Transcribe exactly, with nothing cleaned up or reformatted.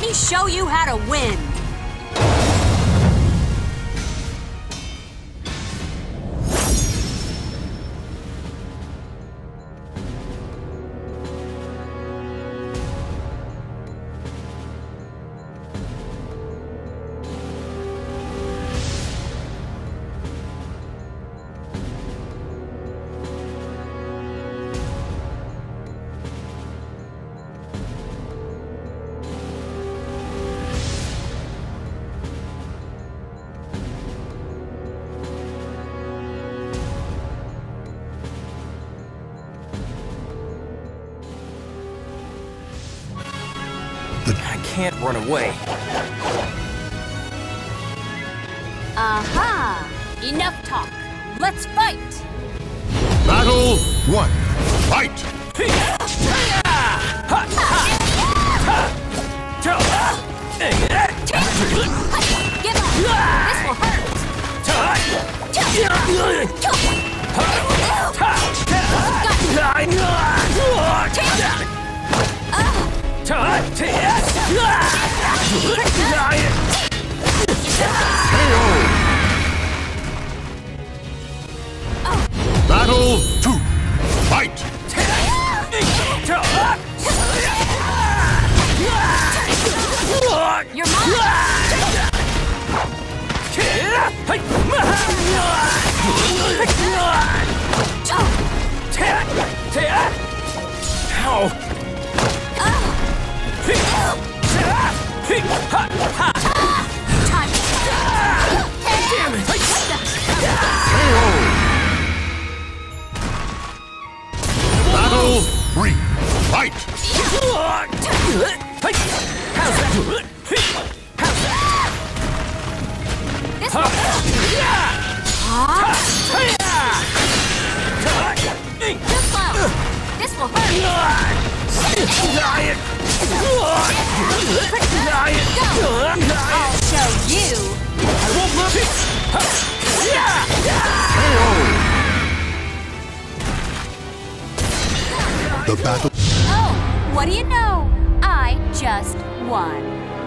me show you how to win! I can't run away. Aha! Enough talk. Let's fight! Battle one. Fight! Give up! This will hurt! Battle two. Fight! You're mine! Ow! Damn it! Battle three. Fight! How's that? This will Too slow! This will hurt! Go! I'll show you! I won't look it! The battle. Oh, what do you know? I just won.